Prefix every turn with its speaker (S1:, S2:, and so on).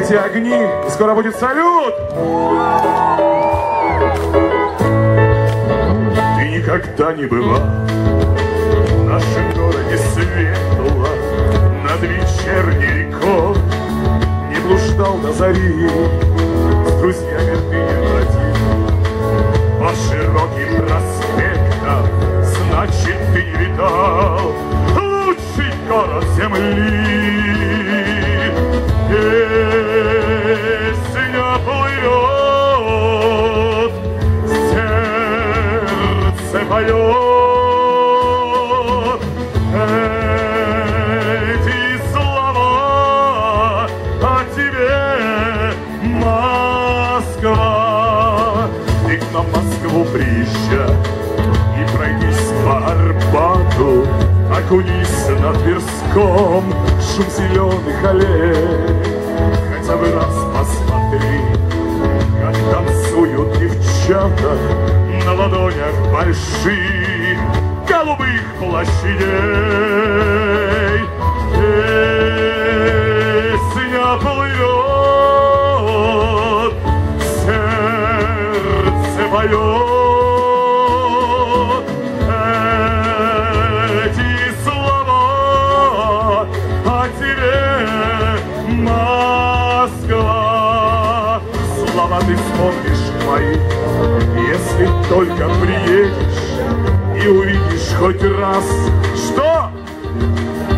S1: Зажигайте огни, и скоро будет салют! Ты никогда не была в нашем городе светло, над вечерней рекой не блуждал до зари, с друзьями ты не бродил по широким проспектам, значит, ты не видал лучший город земли. Песня плывет, сердце поет, эти слова о тебе, Москва. Ты на Москву приезжай и пройдись по Арбату, окунись на Тверском шум зеленых аллей. Хотя бы раз посмотри, как танцуют девчата на ладонях больших голубых площадей. Песня плывет, сердце поет, слова ты вспомнишь мои, если только приедешь и увидишь хоть раз. Что?